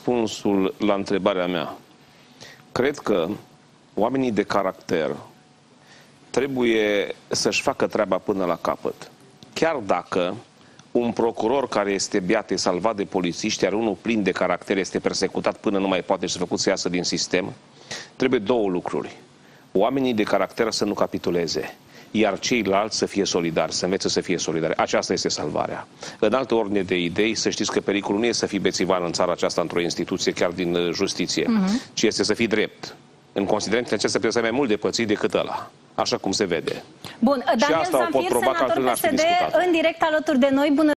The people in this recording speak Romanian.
răspunsul la întrebarea mea. Cred că oamenii de caracter trebuie să-și facă treaba până la capăt. Chiar dacă un procuror care este beat, e salvat de polițiști, iar unul plin de caracter este persecutat până nu mai poate și făcut să iasă din sistem, trebuie două lucruri. Oamenii de caracter să nu capituleze, iar ceilalți să fie solidari, să învețe să fie solidari. Aceasta este salvarea. În altă ordine de idei, să știți că pericolul nu este să fii bețivan în țara aceasta într-o instituție, chiar din justiție, ci este să fii drept. În considerentele acestea trebuie să ai mai mult de pățit decât ăla, așa cum se vede. Bun, Daniel Zamfir, senator PSD, în direct alături de noi. Bună